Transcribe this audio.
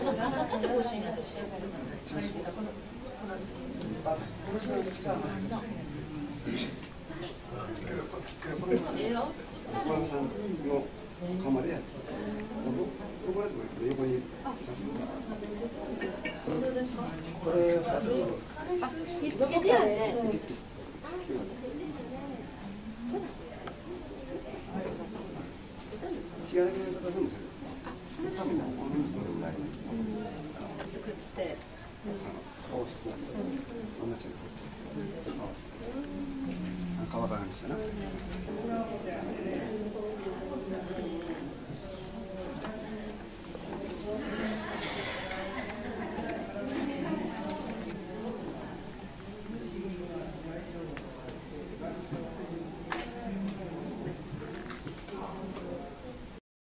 傘立て欲しいんや私。ええよ。 小山さんの釜でやって、これですもん、横に。これ2つ。 見つけてやね。 違うやり方でもする。多分このぐらい。 作って。 こうして同じように合わせて。皮からにしてな。